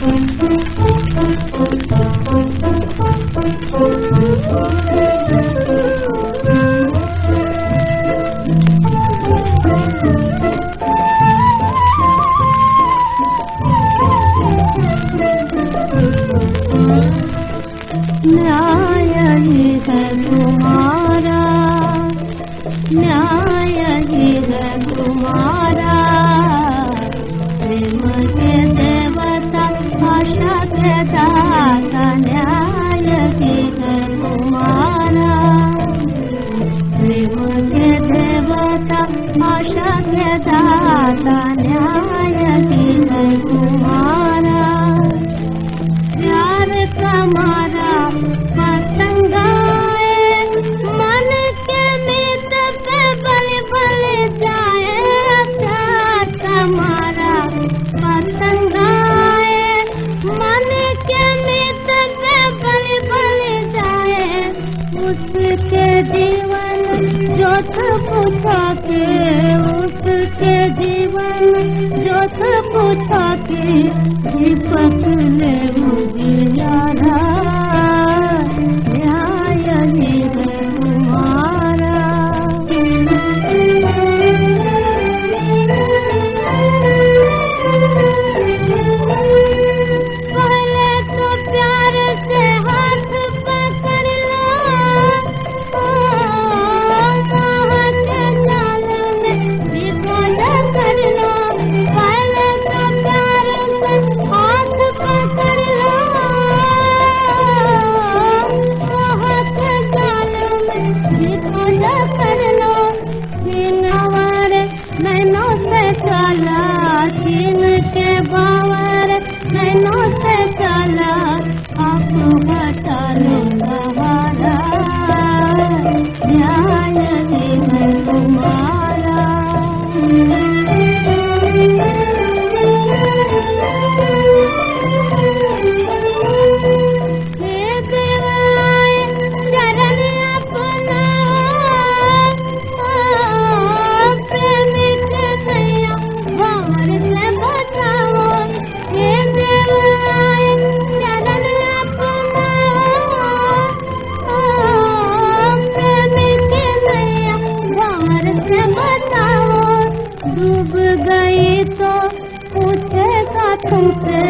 न्याय ही है तुम्हारा, न्याय ही है तुम्हारा, प्रेम के देवता आशा के दाता, न्याय ही है तुम्हारा, प्रेम के देवता आशा के दाता, न्याय ही है तुम्हारा, प्यार तुम्हारा उसके जीवन जोत पूछा के, उसके जीवन जोत पूछा के, दीपक ने उजियारा, न्याय ही है तुम्हारा। पहले तो प्यार से हाथ पकड़ लो, छीन के बावर नैनों से चला, आप बता लो हमारा, न्याय ही है तुम्हारा। हे देवाए चरण अपना, प्रेमिक नैया भंवर से बचाओ, हे देवाए चरण अपना, प्रेमिक नैया भंवर से बचाओ, डूब गई तो पूछेगा तुमसे